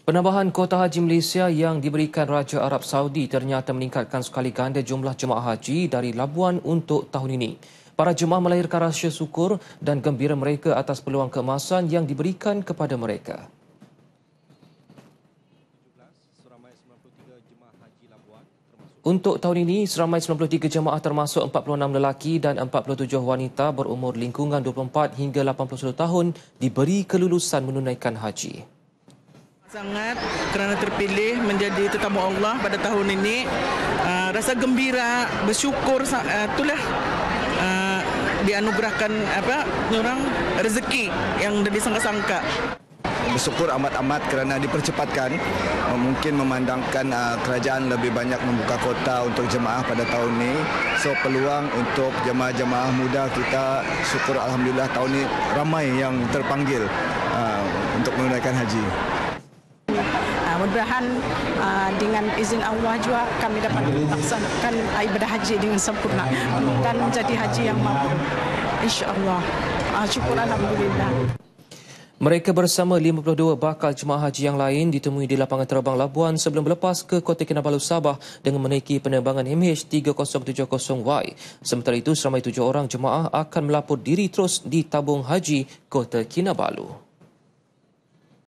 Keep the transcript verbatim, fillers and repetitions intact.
Penambahan kuota haji Malaysia yang diberikan Raja Arab Saudi ternyata meningkatkan sekali ganda jumlah jemaah haji dari Labuan untuk tahun ini. Para jemaah melahirkan rasa syukur dan gembira mereka atas peluang keemasan yang diberikan kepada mereka. Untuk tahun ini, seramai sembilan puluh tiga jemaah termasuk empat puluh enam lelaki dan empat puluh tujuh wanita berumur lingkungan dua puluh empat hingga lapan puluh satu tahun diberi kelulusan menunaikan haji. Sangat kerana terpilih menjadi tetamu Allah pada tahun ini. Uh, rasa gembira, bersyukur, uh, itulah uh, dianugerahkan apa orang rezeki yang dah disangka-sangka. Bersyukur amat-amat kerana dipercepatkan, mungkin memandangkan uh, kerajaan lebih banyak membuka kota untuk jemaah pada tahun ini. So peluang untuk jemaah-jemaah muda kita, syukur Alhamdulillah tahun ini ramai yang terpanggil uh, untuk menunaikan haji. Mudah-mudahan uh, dengan izin Allah juga kami dapat melaksanakan ibadah haji dengan sempurna dan menjadi haji yang mabrur. InsyaAllah. Uh, syukur Alhamdulillah. Mereka bersama lima puluh dua bakal jemaah haji yang lain ditemui di lapangan terbang Labuan sebelum berlepas ke Kota Kinabalu, Sabah dengan menaiki penerbangan M H tiga kosong tujuh kosong Y. Sementara itu, seramai tujuh orang jemaah akan melapor diri terus di tabung haji Kota Kinabalu.